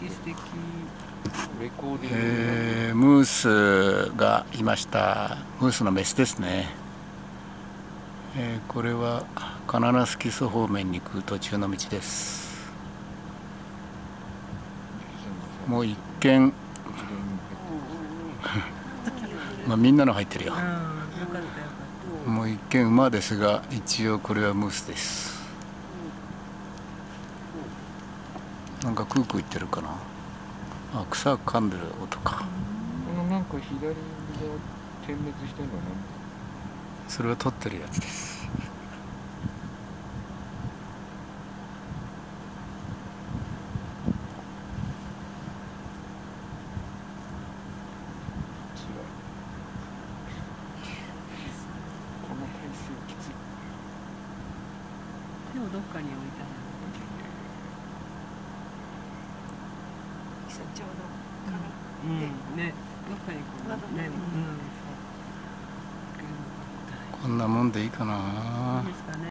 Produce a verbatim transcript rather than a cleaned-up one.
敵素敵。 レコーディング、 えー、ムースがいました。ムースのメスですね。えー、これはカナナスキス方面に行く途中の道です。もう一見まあみんなの入ってるよ。 うん、よかったよかった。 もう一見馬ですが、一応これはムースです。なんかクークー言ってるかな。あ、草噛んでる音か。 このなんか左が点滅してるのは何？ それは撮ってるやつです。 この体勢きつい。 手をどっかに置いたの。 ちょうどから、 うん、ね、どっかにこうね、うん、 こんなもんでいいかな。 いいですかね。